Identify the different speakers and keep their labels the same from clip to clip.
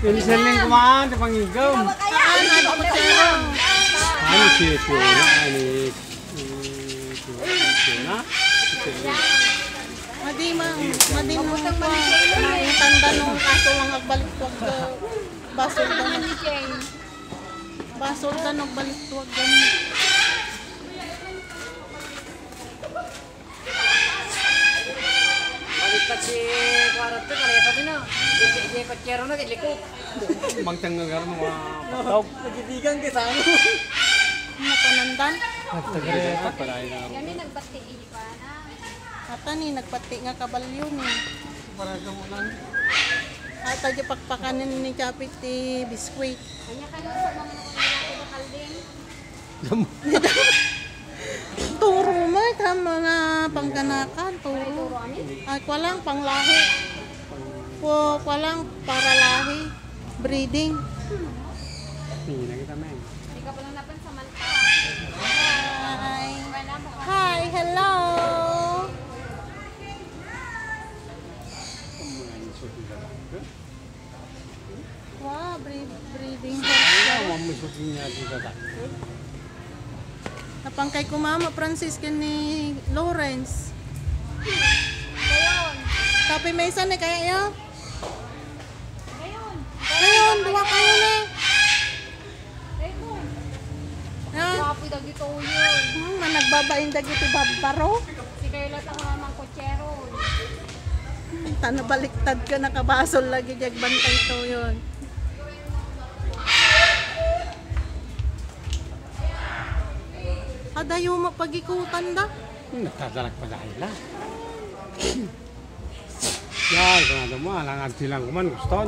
Speaker 1: Pinisaling kumaan sa pangigam. Ano siya ito na?
Speaker 2: Madi mo yung tanda nung kaso lang nagbalik-tuwag ka. Basol ka nagbalik-tuwag ka.
Speaker 3: Baliktad si Kwarot ko, kaya sabi na. Di kotsero na, kiliko.
Speaker 1: Mangtang nga gano'n mga patog.
Speaker 3: Magitigan ka sa ano.
Speaker 2: Napanandan.
Speaker 1: Nagtagreta pala yun.
Speaker 4: Yan yung nagbati pa na.
Speaker 2: Ata ni nagpati nga kabalyo ni.
Speaker 1: Para sa ulan.
Speaker 2: Ata di pakpakanin ni Chapit ti biskwit.
Speaker 4: Kanya ka lang sa mga nilaki bakal din.
Speaker 2: Turo mo ka mga pangkanakan. Turo. Ay walang panglahi. Walang para lahi. Breeding.
Speaker 1: Hindi na kita men.
Speaker 4: Hindi ka pala napansamanta.
Speaker 2: Hi. Hi, hello. Wow, breeding horse.
Speaker 1: Ayaw mo susin niya dito ta.
Speaker 2: Napangkay ko mama Francis ni Lawrence.
Speaker 4: Ngayon.
Speaker 2: Tapi may isa ni kaya yun.
Speaker 4: Ngayon.
Speaker 2: Ngayon, duwa kayo ni.
Speaker 4: Ngayon.
Speaker 2: Ha?
Speaker 4: Wapoy daw dito yun.
Speaker 2: Managbabain dagiti babaro.
Speaker 4: Si Carla ang mamang kotsero.
Speaker 2: Tanabaliktad ka nakabasol lagi jag bantay to yun. Adayo mapagikutan da.
Speaker 1: Nagtatalak pa dahil na. Yan, kung mo, alangan silang kuman, guston.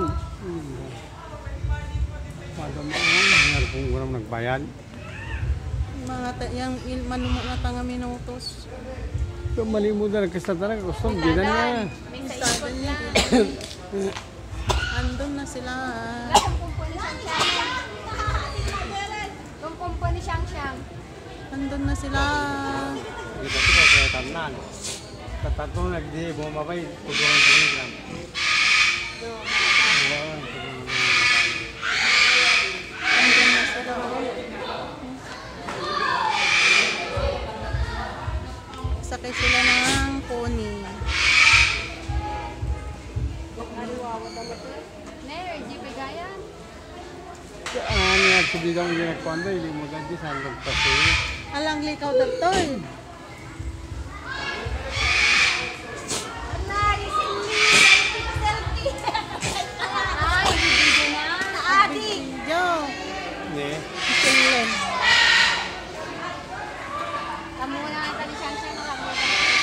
Speaker 1: Kung mo, nangyari kung kurang nagbayad.
Speaker 2: Mga yung manumo na tanga minutos.
Speaker 1: Kung mali mo na nagkasta talaga, guston, bidan na.
Speaker 4: May sa ikot na.
Speaker 2: Andun na sila.
Speaker 4: Lasang kumpuni siyang-siyang. Kung kumpuni siyang-siyang.
Speaker 2: Andun na sila.
Speaker 1: Kita ko kaya tanan. Tatatong nagdi, bumabay, tulungan sa gram.
Speaker 2: Andun na sila. Sakay sila ng pony.
Speaker 4: Ner, di bigayan.
Speaker 1: Ano yan, subigang yung nagkwanda, hindi mo ganti sa hanggang paso.
Speaker 2: Alang likaw dagtoy.
Speaker 4: Ay, hindi na. Adi.
Speaker 2: Jo.
Speaker 1: Ne?
Speaker 2: Tinglen.
Speaker 4: Kamu na ang tali siyang-siyang na kamu.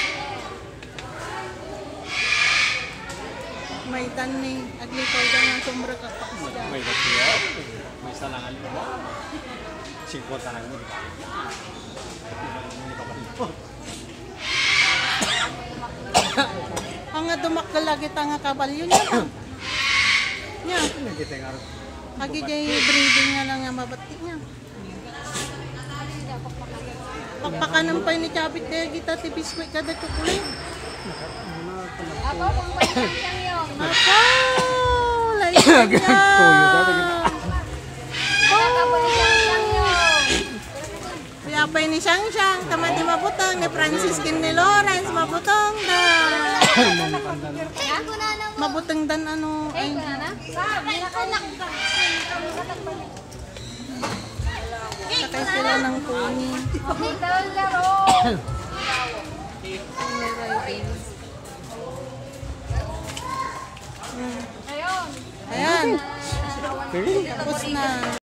Speaker 2: May tani. Aglikaw dyan ng sumra kakapasda.
Speaker 1: May kasiya, may salangan mo. 50 lang mo. Hindi ka pa rin.
Speaker 2: Ang nga dumakalagi nga kabalyo niya ba? Nya.
Speaker 1: Kita nga rin.
Speaker 2: Agi jay breeding nga lang nga mabati niya. Pakpakanan pa ni Chabit kaya kita ti biskwit kada tukulay.
Speaker 4: Ako, kumpuni siyang-siyang yun.
Speaker 2: Ako! Laysan niya!
Speaker 1: Tuyo ka, kita.
Speaker 4: Kumpuni siyang-siyang yun.
Speaker 2: Kaya pa ni Siyang Siyang, tamati mabutang, ni Franciscan ni Lawrence, mabutang da.
Speaker 4: Ako na na mo.
Speaker 2: Mabutang dan ano,
Speaker 4: Ay,
Speaker 2: ay,
Speaker 4: ko na na. Nakanak ka.
Speaker 2: sakay sila ng pony.
Speaker 4: Ito ang laro. Ayun.
Speaker 2: Ayan,
Speaker 1: Sige.
Speaker 2: tapos na.